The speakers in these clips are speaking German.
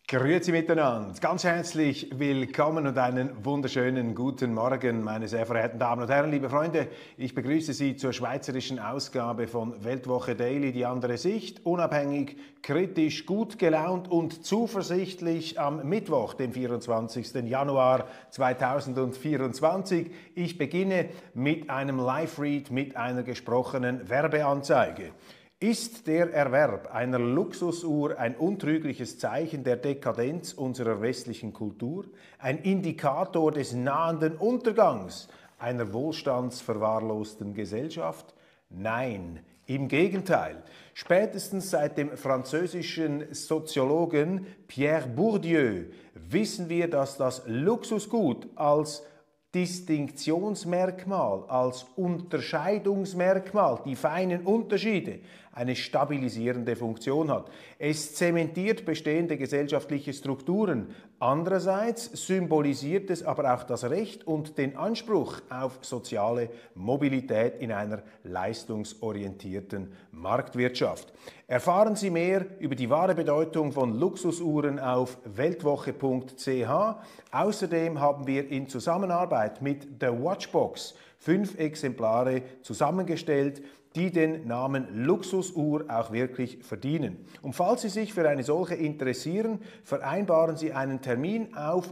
Grüezi miteinander, ganz herzlich willkommen und einen wunderschönen guten Morgen, meine sehr verehrten Damen und Herren, liebe Freunde. Ich begrüße Sie zur schweizerischen Ausgabe von Weltwoche Daily, die andere Sicht, unabhängig, kritisch, gut gelaunt und zuversichtlich am Mittwoch, dem 24. Januar 2024. Ich beginne mit einem Live-Read, mit einer gesprochenen Werbeanzeige. Ist der Erwerb einer Luxusuhr ein untrügliches Zeichen der Dekadenz unserer westlichen Kultur, ein Indikator des nahenden Untergangs einer wohlstandsverwahrlosten Gesellschaft? Nein, im Gegenteil. Spätestens seit dem französischen Soziologen Pierre Bourdieu wissen wir, dass das Luxusgut als Distinktionsmerkmal, als Unterscheidungsmerkmal, die feinen Unterschiede, eine stabilisierende Funktion hat. Es zementiert bestehende gesellschaftliche Strukturen. Andererseits symbolisiert es aber auch das Recht und den Anspruch auf soziale Mobilität in einer leistungsorientierten Marktwirtschaft. Erfahren Sie mehr über die wahre Bedeutung von Luxusuhren auf weltwoche.ch. Außerdem haben wir in Zusammenarbeit mit The Watchbox 5 Exemplare zusammengestellt, die den Namen Luxusuhr auch wirklich verdienen. Und falls Sie sich für eine solche interessieren, vereinbaren Sie einen Termin auf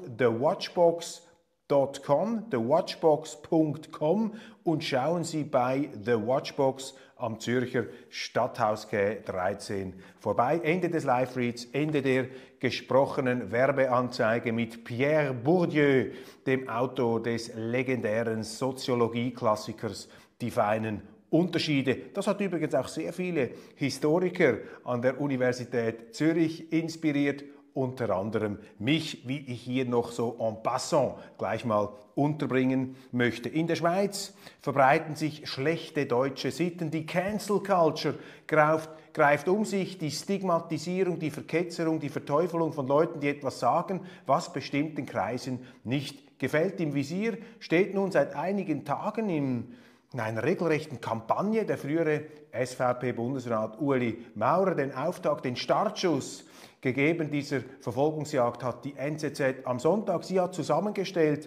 thewatchbox.com und schauen Sie bei The Watchbox am Zürcher Stadthausquai 13 vorbei. Ende des Live-Reads, Ende der gesprochenen Werbeanzeige mit Pierre Bourdieu, dem Autor des legendären Soziologie-Klassikers Die feinen Unterschiede. Das hat übrigens auch sehr viele Historiker an der Universität Zürich inspiriert, unter anderem mich, wie ich hier noch so en passant gleich mal unterbringen möchte. In der Schweiz verbreiten sich schlechte deutsche Sitten. Die Cancel Culture greift um sich, die Stigmatisierung, die Verketzerung, die Verteufelung von Leuten, die etwas sagen, was bestimmten Kreisen nicht gefällt. Im Visier steht nun seit einigen Tagen in einer regelrechten Kampagne der frühere SVP-Bundesrat Ueli Maurer. Den Auftakt, den Startschuss gegeben dieser Verfolgungsjagd hat die NZZ am Sonntag. Sie hat zusammengestellt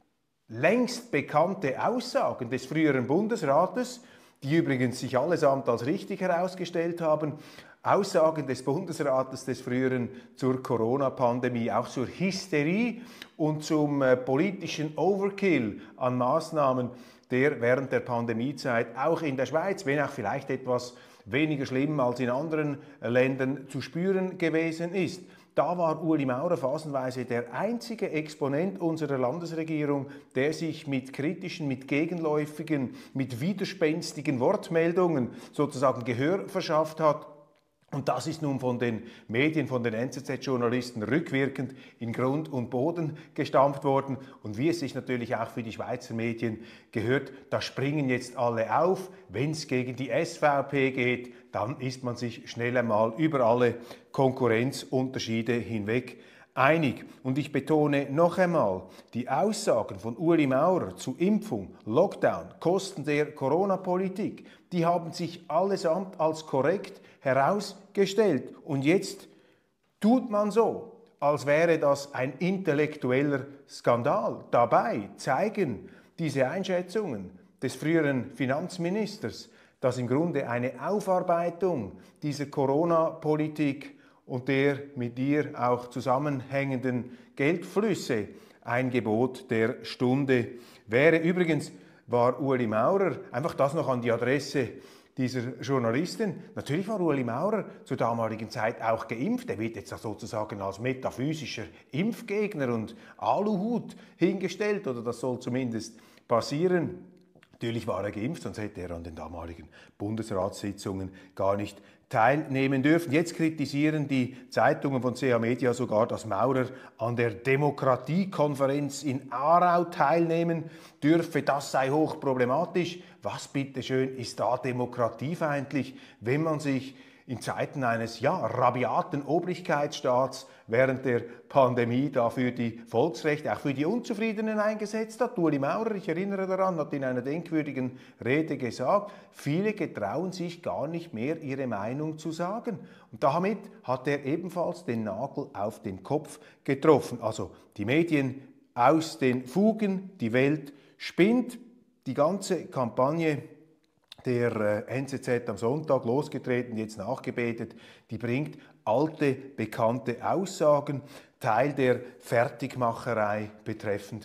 längst bekannte Aussagen des früheren Bundesrates, die übrigens sich allesamt als richtig herausgestellt haben. Aussagen des Bundesrates des früheren zur Corona-Pandemie, auch zur Hysterie und zum politischen Overkill an Maßnahmen, der während der Pandemiezeit auch in der Schweiz, wenn auch vielleicht etwas weniger schlimm als in anderen Ländern, zu spüren gewesen ist. Da war Ueli Maurer phasenweise der einzige Exponent unserer Landesregierung, der sich mit kritischen, mit gegenläufigen, mit widerspenstigen Wortmeldungen sozusagen Gehör verschafft hat. Und das ist nun von den Medien, von den NZZ-Journalisten rückwirkend in Grund und Boden gestampft worden. Und wie es sich natürlich auch für die Schweizer Medien gehört, da springen jetzt alle auf. Wenn es gegen die SVP geht, dann ist man sich schnell einmal über alle Konkurrenzunterschiede hinweg einig. Und ich betone noch einmal, die Aussagen von Ueli Maurer zu Impfung, Lockdown, Kosten der Corona-Politik, die haben sich allesamt als korrekt herausgestellt. Und jetzt tut man so, als wäre das ein intellektueller Skandal. Dabei zeigen diese Einschätzungen des früheren Finanzministers, dass im Grunde eine Aufarbeitung dieser Corona-Politik und der mit ihr auch zusammenhängenden Geldflüsse ein Gebot der Stunde wäre. Übrigens war Ueli Maurer, einfach das noch an die Adresse dieser Journalistin, natürlich war Ueli Maurer zur damaligen Zeit auch geimpft. Er wird jetzt sozusagen als metaphysischer Impfgegner und Aluhut hingestellt, oder das soll zumindest passieren. Natürlich war er geimpft, sonst hätte er an den damaligen Bundesratssitzungen gar nicht teilnehmen dürfen. Jetzt kritisieren die Zeitungen von CH Media sogar, dass Maurer an der Demokratiekonferenz in Aarau teilnehmen dürfe. Das sei hochproblematisch. Was bitteschön ist da demokratiefeindlich, wenn man sich in Zeiten eines rabiaten Obrigkeitsstaats während der Pandemie da für die Volksrechte, auch für die Unzufriedenen eingesetzt hat. Ueli Maurer, ich erinnere daran, hat in einer denkwürdigen Rede gesagt, viele getrauen sich gar nicht mehr, ihre Meinung zu sagen. Und damit hat er ebenfalls den Nagel auf den Kopf getroffen. Also die Medien aus den Fugen, die Welt spinnt. Die ganze Kampagne der NZZ am Sonntag losgetreten, jetzt nachgebetet, die bringt alte, bekannte Aussagen, Teil der Fertigmacherei betreffend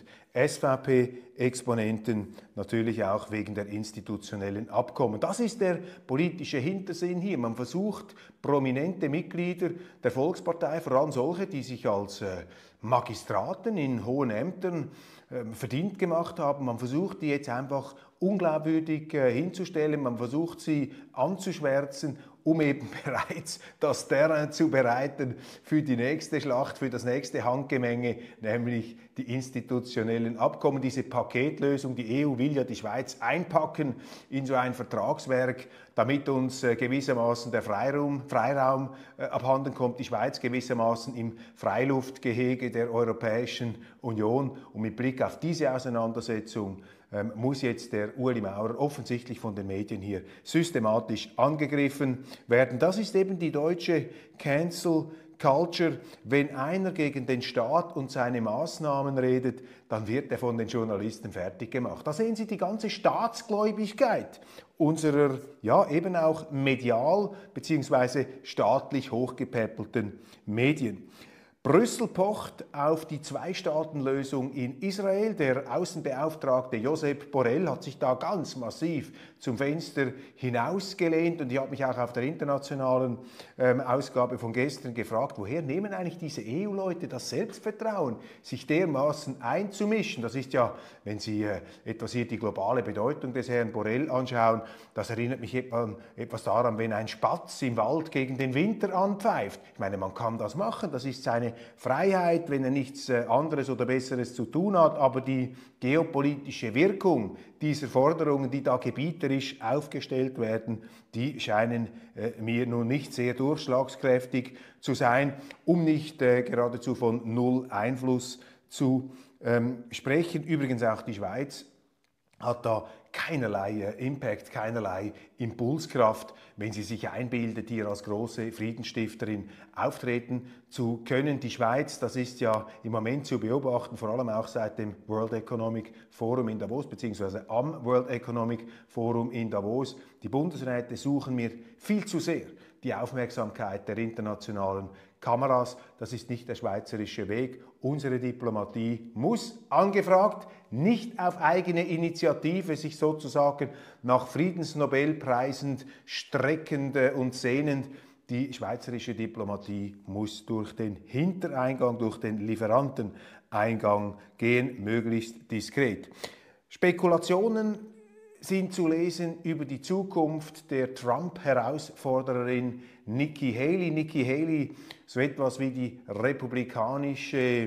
SVP-Exponenten, natürlich auch wegen der institutionellen Abkommen. Das ist der politische Hintersinn hier. Man versucht, prominente Mitglieder der Volkspartei, vor allem solche, die sich als Magistraten in hohen Ämtern verdient gemacht haben, man versucht, die jetzt einfach unglaubwürdig hinzustellen, man versucht, sie anzuschwärzen, um eben bereits das Terrain zu bereiten für die nächste Schlacht, für das nächste Handgemenge, nämlich die institutionellen Abkommen, diese Paketlösung. Die EU will ja die Schweiz einpacken in so ein Vertragswerk, damit uns gewissermaßen der Freiraum abhanden kommt, die Schweiz gewissermaßen im Freiluftgehege der Europäischen Union. Und mit Blick auf diese Auseinandersetzung muss jetzt der Ueli Maurer offensichtlich von den Medien hier systematisch angegriffen werden. Das ist eben die deutsche Cancel Culture. Wenn einer gegen den Staat und seine Maßnahmen redet, dann wird er von den Journalisten fertig gemacht. Da sehen Sie die ganze Staatsgläubigkeit unserer, eben auch medial bzw. staatlich hochgepäppelten Medien. Brüssel pocht auf die Zwei-Staaten-Lösung in Israel. Der Außenbeauftragte Josep Borrell hat sich da ganz massiv zum Fenster hinausgelehnt. Und ich habe mich auch auf der internationalen Ausgabe von gestern gefragt, woher nehmen eigentlich diese EU-Leute das Selbstvertrauen, sich dermaßen einzumischen? Das ist ja, wenn Sie etwas hier die globale Bedeutung des Herrn Borrell anschauen, das erinnert mich etwas daran, wenn ein Spatz im Wald gegen den Winter anpfeift. Ich meine, man kann das machen, das ist seine Freiheit, wenn er nichts anderes oder Besseres zu tun hat, aber die geopolitische Wirkung dieser Forderungen, die da gebieterisch aufgestellt werden, die scheinen mir nun nicht sehr durchschlagskräftig zu sein, um nicht geradezu von null Einfluss zu sprechen. Übrigens auch die Schweiz hat da keinerlei Impact, keinerlei Impulskraft, wenn sie sich einbildet, hier als große Friedensstifterin auftreten zu können. Die Schweiz, das ist ja im Moment zu beobachten, vor allem auch seit dem World Economic Forum in Davos, beziehungsweise am World Economic Forum in Davos. Die Bundesräte suchen mir viel zu sehr die Aufmerksamkeit der internationalen Kameras. Das ist nicht der schweizerische Weg. Unsere Diplomatie muss angefragt, nicht auf eigene Initiative sich sozusagen nach Friedensnobelpreisen streckend und sehnend. Die schweizerische Diplomatie muss durch den Hintereingang, durch den Lieferanteneingang gehen, möglichst diskret. Spekulationen sind zu lesen über die Zukunft der Trump-Herausfordererin Nikki Haley. Nikki Haley, so etwas wie die republikanische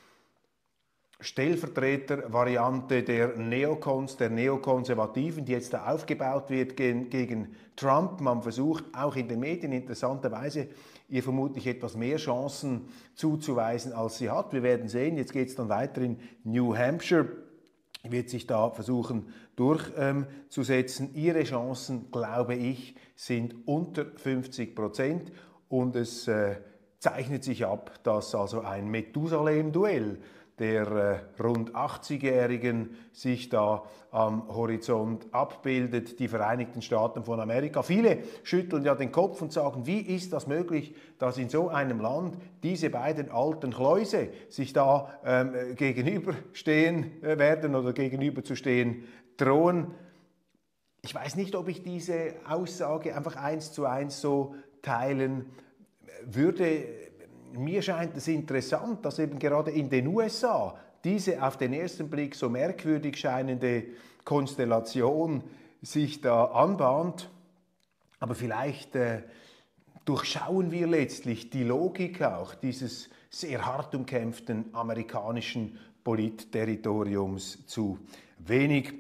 Stellvertretervariante der Neocons, der Neokonservativen, die jetzt da aufgebaut wird gegen Trump. Man versucht auch in den Medien interessanterweise ihr vermutlich etwas mehr Chancen zuzuweisen, als sie hat. Wir werden sehen, jetzt geht es dann weiter in New Hampshire, wird sich da versuchen durchzusetzen. Ihre Chancen, glaube ich, sind unter 50% und es zeichnet sich ab, dass also ein Methusalem-Duell der rund 80-Jährigen sich da am Horizont abbildet, die Vereinigten Staaten von Amerika. Viele schütteln ja den Kopf und sagen, wie ist das möglich, dass in so einem Land diese beiden alten Chläuse sich da gegenüberstehen werden oder gegenüberzustehen drohen. Ich weiß nicht, ob ich diese Aussage einfach 1:1 so teilen würde. Mir scheint es interessant, dass eben gerade in den USA diese auf den ersten Blick so merkwürdig scheinende Konstellation sich da anbahnt. Aber vielleicht durchschauen wir letztlich die Logik auch dieses sehr hart umkämpften amerikanischen Politterritoriums zu wenig.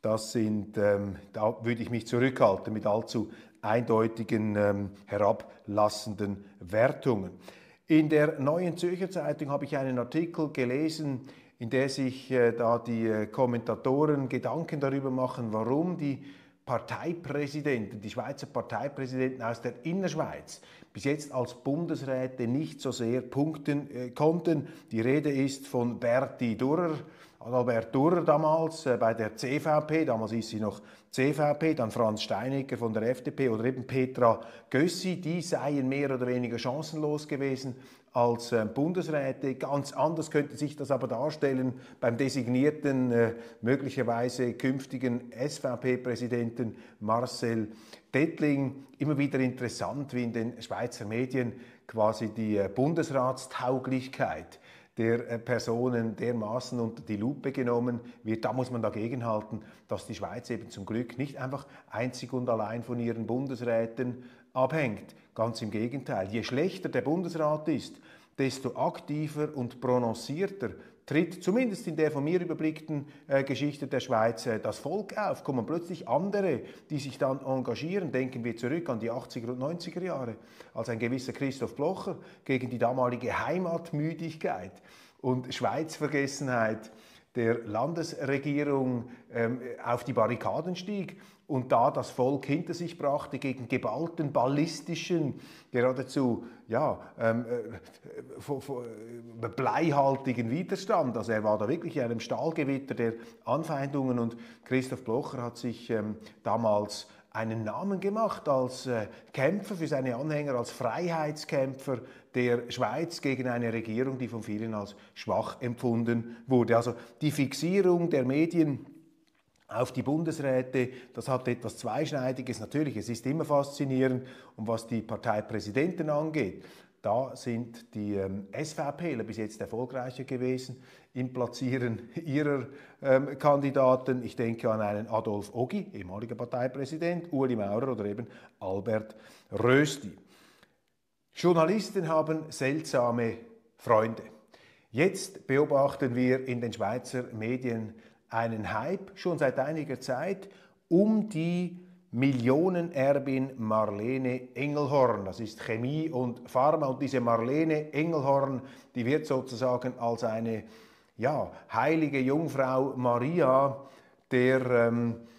Da würde ich mich zurückhalten mit allzu eindeutigen, herablassenden Wertungen. In der Neuen Zürcher Zeitung habe ich einen Artikel gelesen, in der sich da die Kommentatoren Gedanken darüber machen, warum die Parteipräsidenten, die Schweizer Parteipräsidenten aus der Innerschweiz bis jetzt als Bundesräte nicht so sehr punkten konnten. Die Rede ist von Berti Durrer, Adalbert Durrer damals bei der CVP, damals ist sie noch CVP, dann Franz Steinegger von der FDP oder eben Petra Gössi, die seien mehr oder weniger chancenlos gewesen als Bundesräte. Ganz anders könnte sich das aber darstellen beim designierten, möglicherweise künftigen SVP-Präsidenten Marcel Dettling. Immer wieder interessant, wie in den Schweizer Medien quasi die Bundesratstauglichkeit der Personen dermaßen unter die Lupe genommen wird. Da muss man dagegenhalten, dass die Schweiz eben zum Glück nicht einfach einzig und allein von ihren Bundesräten abhängt. Ganz im Gegenteil. Je schlechter der Bundesrat ist, desto aktiver und prononcierter tritt, zumindest in der von mir überblickten Geschichte der Schweiz, das Volk auf. Kommen plötzlich andere, die sich dann engagieren. Denken wir zurück an die 80er und 90er Jahre, als ein gewisser Christoph Blocher gegen die damalige Heimatmüdigkeit und Schweizvergessenheit der Landesregierung auf die Barrikaden stieg und da das Volk hinter sich brachte gegen geballten, ballistischen, geradezu bleihaltigen Widerstand. Also er war da wirklich in einem Stahlgewitter der Anfeindungen und Christoph Blocher hat sich damals einen Namen gemacht als Kämpfer für seine Anhänger, als Freiheitskämpfer der Schweiz gegen eine Regierung, die von vielen als schwach empfunden wurde. Also die Fixierung der Medien auf die Bundesräte, das hat etwas Zweischneidiges. Natürlich, es ist immer faszinierend. Und was die Parteipräsidenten angeht, da sind die SVPler bis jetzt erfolgreicher gewesen im Platzieren ihrer Kandidaten. Ich denke an einen Adolf Ogi, ehemaliger Parteipräsident, Ueli Maurer oder eben Albert Rösti. Journalisten haben seltsame Freunde. Jetzt beobachten wir in den Schweizer Medien einen Hype schon seit einiger Zeit um die Millionenerbin Marlene Engelhorn. Das ist Chemie und Pharma und diese Marlene Engelhorn, die wird sozusagen als eine heilige Jungfrau Maria der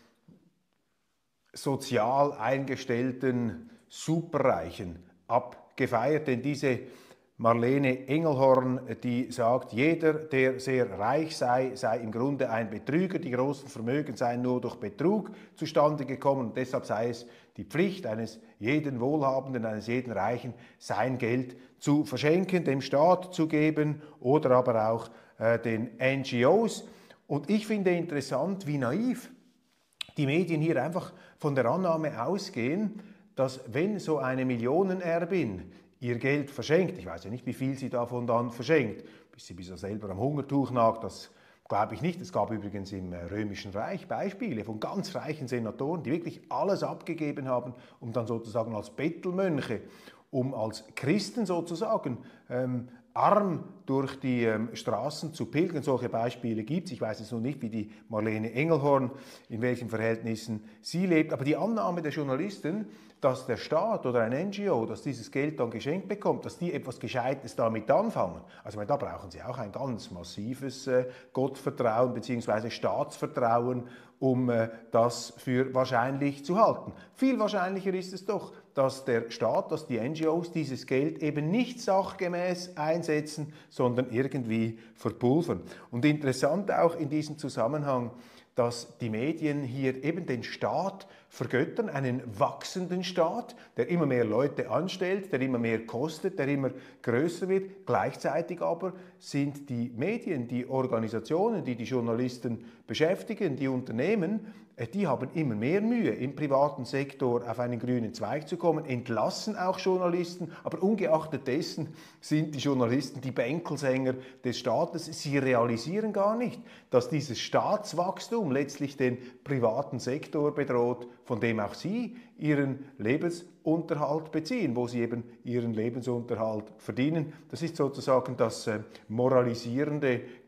sozial eingestellten Superreichen abgefeiert, denn diese Marlene Engelhorn, die sagt, jeder, der sehr reich sei, sei im Grunde ein Betrüger. Die großen Vermögen seien nur durch Betrug zustande gekommen und deshalb sei es die Pflicht eines jeden Wohlhabenden, eines jeden Reichen, sein Geld zu verschenken, dem Staat zu geben oder aber auch den NGOs. Und ich finde interessant, wie naiv die Medien hier einfach von der Annahme ausgehen, dass wenn so eine Millionenerbin ihr Geld verschenkt, ich weiß ja nicht, wie viel sie davon dann verschenkt, bis sie selber am Hungertuch nagt, das glaube ich nicht. Es gab übrigens im Römischen Reich Beispiele von ganz reichen Senatoren, die wirklich alles abgegeben haben, um dann sozusagen als Bettelmönche, um als Christen sozusagen arm durch die Straßen zu pilgern. Solche Beispiele gibt es. Ich weiß jetzt noch nicht, wie die Marlene Engelhorn, in welchen Verhältnissen sie lebt. Aber die Annahme der Journalisten, dass der Staat oder ein NGO, das dieses Geld dann geschenkt bekommt, dass die etwas Gescheites damit anfangen. Also da brauchen sie auch ein ganz massives Gottvertrauen bzw. Staatsvertrauen, um das für wahrscheinlich zu halten. Viel wahrscheinlicher ist es doch, dass der Staat, dass die NGOs dieses Geld eben nicht sachgemäß einsetzen, sondern irgendwie verpulvern. Und interessant auch in diesem Zusammenhang, dass die Medien hier eben den Staat vergöttern, einen wachsenden Staat, der immer mehr Leute anstellt, der immer mehr kostet, der immer größer wird. Gleichzeitig aber sind die Medien, die Organisationen, die die Journalisten beschäftigen, die Unternehmen, die haben immer mehr Mühe, im privaten Sektor auf einen grünen Zweig zu kommen, entlassen auch Journalisten, aber ungeachtet dessen sind die Journalisten die Bänkelsänger des Staates. Sie realisieren gar nicht, dass dieses Staatswachstum letztlich den privaten Sektor bedroht, von dem auch sie ihren Lebensunterhalt beziehen, wo sie eben ihren Lebensunterhalt verdienen. Das ist sozusagen das moralisierende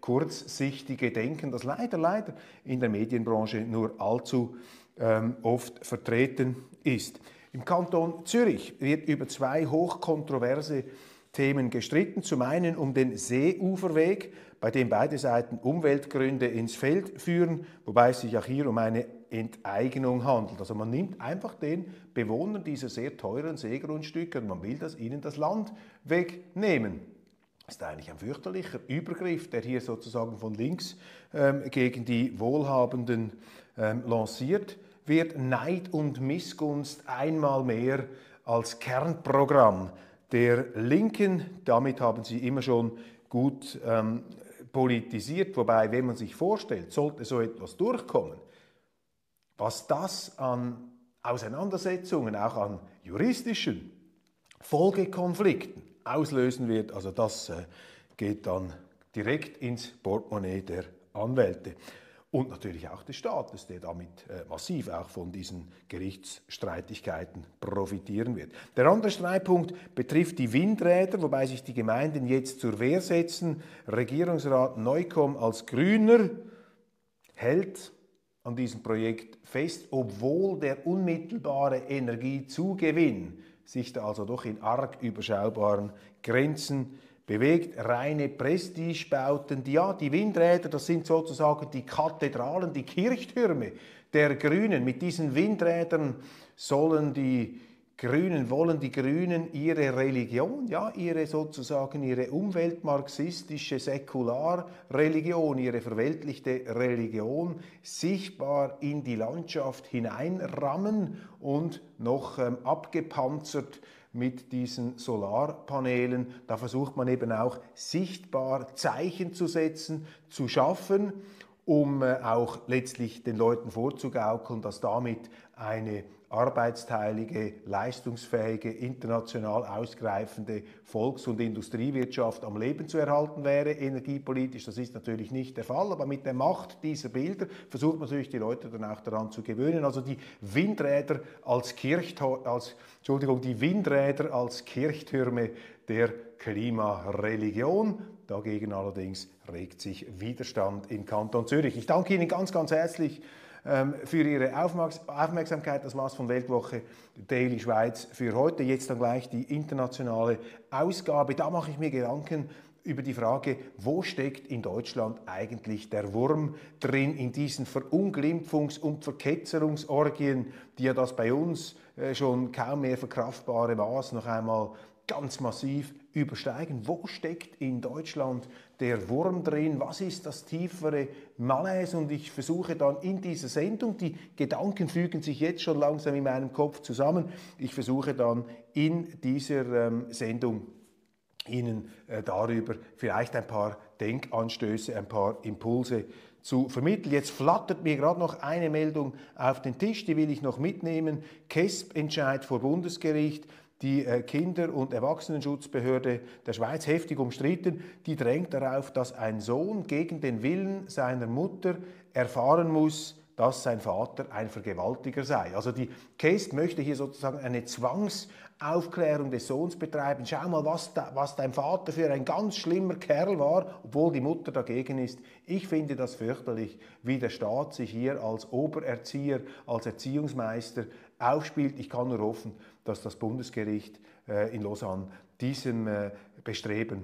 kurzsichtige Denken, das leider in der Medienbranche nur allzu oft vertreten ist. Im Kanton Zürich wird über zwei hochkontroverse Themen gestritten. Zum einen um den Seeuferweg, bei dem beide Seiten Umweltgründe ins Feld führen, wobei es sich auch hier um eine Enteignung handelt. Also man nimmt einfach den Bewohnern dieser sehr teuren Seegrundstücke und man will ihnen das Land wegnehmen. Das ist eigentlich ein fürchterlicher Übergriff, der hier sozusagen von links gegen die Wohlhabenden lanciert wird. Neid und Missgunst einmal mehr als Kernprogramm der Linken. Damit haben sie immer schon gut politisiert. Wobei, wenn man sich vorstellt, sollte so etwas durchkommen, was das an Auseinandersetzungen, auch an juristischen Folgekonflikten auslösen wird, also das geht dann direkt ins Portemonnaie der Anwälte. Und natürlich auch des Staates, der damit massiv auch von diesen Gerichtsstreitigkeiten profitieren wird. Der andere Streitpunkt betrifft die Windräder, wobei sich die Gemeinden jetzt zur Wehr setzen. Regierungsrat Neukomm als Grüner hält an diesem Projekt fest, obwohl der unmittelbare Energiezugewinn sich da also doch in arg überschaubaren Grenzen bewegt. Reine Prestigebauten, die Windräder, das sind sozusagen die Kathedralen, die Kirchtürme der Grünen. Mit diesen Windrädern wollen die Grünen ihre Religion, ihre umweltmarxistische Säkularreligion, ihre verweltlichte Religion sichtbar in die Landschaft hineinrammen und noch abgepanzert mit diesen Solarpanelen. Da versucht man eben auch sichtbar Zeichen zu setzen, zu schaffen, um auch letztlich den Leuten vorzugaukeln, dass damit eine arbeitsteilige, leistungsfähige, international ausgreifende Volks- und Industriewirtschaft am Leben zu erhalten wäre, energiepolitisch. Das ist natürlich nicht der Fall, aber mit der Macht dieser Bilder versucht man natürlich die Leute dann auch daran zu gewöhnen. Also die Windräder als Kirchtürme der Klimareligion. Dagegen allerdings regt sich Widerstand im Kanton Zürich. Ich danke Ihnen ganz herzlich für Ihre Aufmerksamkeit. Das war's von Weltwoche Daily Schweiz für heute. Jetzt dann gleich die internationale Ausgabe. Da mache ich mir Gedanken über die Frage, wo steckt in Deutschland eigentlich der Wurm drin in diesen Verunglimpfungs- und Verketzerungsorgien, die ja das bei uns schon kaum mehr verkraftbare Maß noch einmal ganz massiv übersteigen. Wo steckt in Deutschland der Wurm drin? Was ist das tiefere Malaise? Und ich versuche dann in dieser Sendung, die Gedanken fügen sich jetzt schon langsam in meinem Kopf zusammen, ich versuche dann in dieser Sendung Ihnen darüber vielleicht ein paar Denkanstöße, ein paar Impulse zu vermitteln. Jetzt flattert mir gerade noch eine Meldung auf den Tisch, die will ich noch mitnehmen. KESB-Entscheid vor Bundesgericht. Die Kinder- und Erwachsenenschutzbehörde der Schweiz, heftig umstritten, die drängt darauf, dass ein Sohn gegen den Willen seiner Mutter erfahren muss, dass sein Vater ein Vergewaltiger sei. Also die KESB möchte hier sozusagen eine Zwangsaufklärung des Sohns betreiben. Schau mal, was dein Vater für ein ganz schlimmer Kerl war, obwohl die Mutter dagegen ist. Ich finde das fürchterlich, wie der Staat sich hier als Obererzieher, als Erziehungsmeister aufspielt. Ich kann nur hoffen, dass das Bundesgericht in Lausanne diesem Bestreben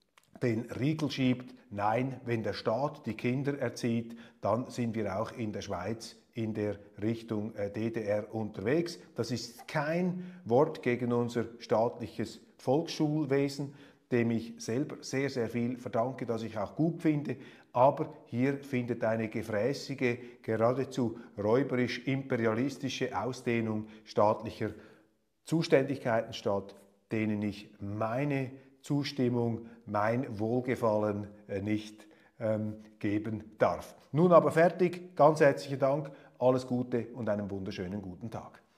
den Riegel schiebt. Nein, wenn der Staat die Kinder erzieht, dann sind wir auch in der Schweiz in der Richtung DDR unterwegs. Das ist kein Wort gegen unser staatliches Volksschulwesen, dem ich selber sehr viel verdanke, das ich auch gut finde. Aber hier findet eine gefräßige, geradezu räuberisch-imperialistische Ausdehnung staatlicher Zuständigkeiten statt, denen ich meine Zustimmung, mein Wohlgefallen nicht geben darf. Nun aber fertig. Ganz herzlichen Dank, alles Gute und einen wunderschönen guten Tag.